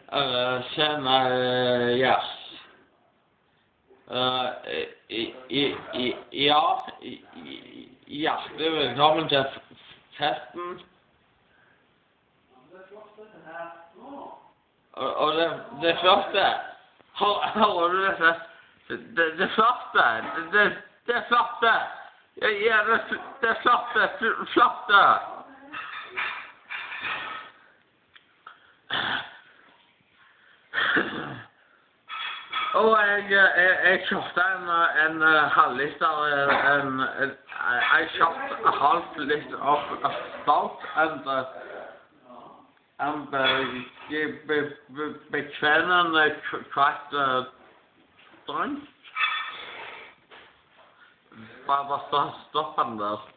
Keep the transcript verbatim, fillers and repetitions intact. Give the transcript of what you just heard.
Uh, tjena, uh, yes. Uh, i, i, i, ja, i, i, hjertelig velkommen til festen. Og, og det, det første, hører du det? Det, det første, det, det, det første. Ja, ja, det, det første, første. Og jeg, jeg, jeg kjøpte en, en halvliter, en, en, jeg kjøpte halv liter av stout, en, en be, be, be, bekvennen kvart drink. Bare stopp den der.